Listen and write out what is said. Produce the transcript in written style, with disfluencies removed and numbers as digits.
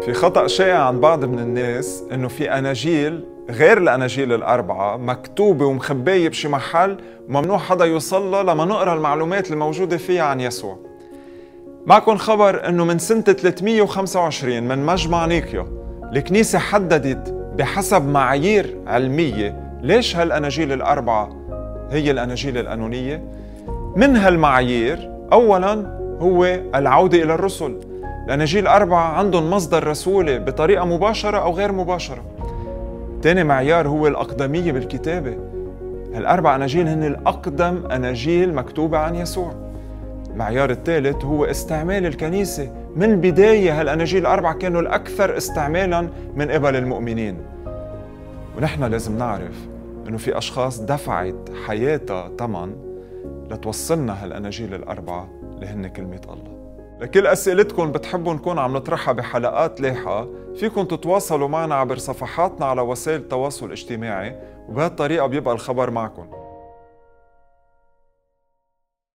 في خطأ شائع عند بعض من الناس إنه في أناجيل غير الأناجيل الأربعة مكتوبة ومخباية بشي محل وممنوع حدا يوصلها لما نقرأ المعلومات الموجودة فيها عن يسوع. معكم خبر إنه من سنة 325 من مجمع نيقيا الكنيسة حددت بحسب معايير علمية ليش هالأناجيل الأربعة هي الأناجيل القانونية. من هالمعايير أولاً هو العودة إلى الرسل. الأناجيل الأربعة عندهم مصدر رسولي بطريقة مباشرة أو غير مباشرة. تاني معيار هو الأقدمية بالكتابة. هالأربع أناجيل هن الأقدم أناجيل مكتوبة عن يسوع. المعيار الثالث هو استعمال الكنيسة. من البداية هالأناجيل الأربعة كانوا الأكثر استعمالاً من قبل المؤمنين. ونحن لازم نعرف إنه في أشخاص دفعت حياتها ثمن لتوصلنا هالأناجيل الأربعة اللي هن كلمة الله. لكل أسئلتكم بتحبوا نكون عم نطرحها بحلقات لاحقة، فيكم تتواصلوا معنا عبر صفحاتنا على وسائل التواصل الاجتماعي، وبهالطريقة بيبقى الخبر معكم.